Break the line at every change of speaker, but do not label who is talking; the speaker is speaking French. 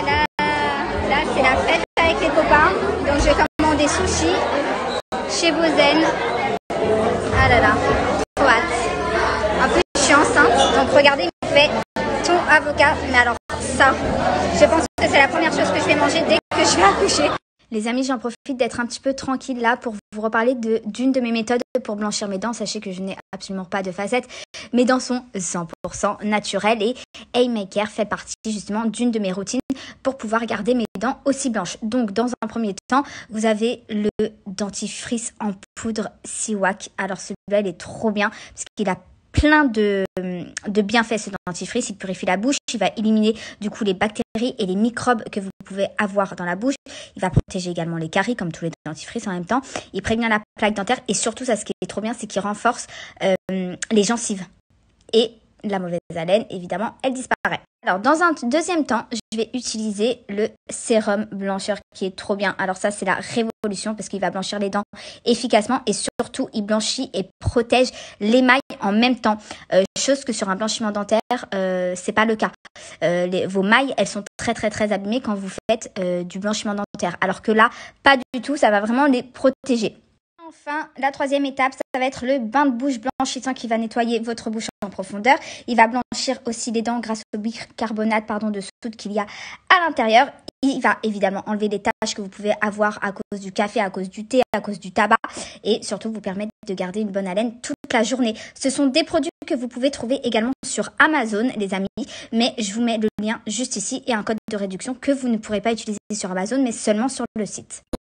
Là c'est la fête avec les copains. Donc je vais commander sushi chez Bozen. Ah là là, trop hâte. En plus je suis enceinte, donc regardez, il me fait thon avocat. Mais alors ça, je pense que c'est la première chose que je vais manger dès que je vais accoucher. Les amis, j'en profite d'être un petit peu tranquille là pour vous reparler d'une de mes méthodes pour blanchir mes dents. Sachez que je n'ai absolument pas de facettes. Mes dents sont 100% naturelles et Haymaker fait partie justement d'une de mes routines pour pouvoir garder mes dents aussi blanches. Donc dans un premier temps, vous avez le dentifrice en poudre Siwak. Alors celui-là, il est trop bien parce qu'il a plein de bienfaits ce dentifrice. Il purifie la bouche, il va éliminer du coup les bactéries et les microbes que vous pouvez avoir dans la bouche. Il va protéger également les caries comme tous les dentifrices en même temps. Il prévient la plaque dentaire et surtout, ça, ce qui est trop bien, c'est qu'il renforce les gencives. Et la mauvaise haleine, évidemment, elle disparaît. Alors, dans un deuxième temps, je vais utiliser le sérum blancheur qui est trop bien. Alors ça, c'est la révolution parce qu'il va blanchir les dents efficacement et surtout, il blanchit et protège l'émail en même temps. Chose que sur un blanchiment dentaire, c'est pas le cas. Vos mailles, elles sont très abîmées quand vous faites du blanchiment dentaire. Alors que là, pas du tout, ça va vraiment les protéger. Enfin, la troisième étape, ça va être le bain de bouche blanchissant qui va nettoyer votre bouche en profondeur. Il va blanchir aussi les dents grâce au bicarbonate de soude qu'il y a à l'intérieur. Il va évidemment enlever les taches que vous pouvez avoir à cause du café, à cause du thé, à cause du tabac et surtout vous permettre de garder une bonne haleine toute la journée. Ce sont des produits que vous pouvez trouver également sur Amazon, les amis, mais je vous mets le lien juste ici et un code de réduction que vous ne pourrez pas utiliser sur Amazon, mais seulement sur le site.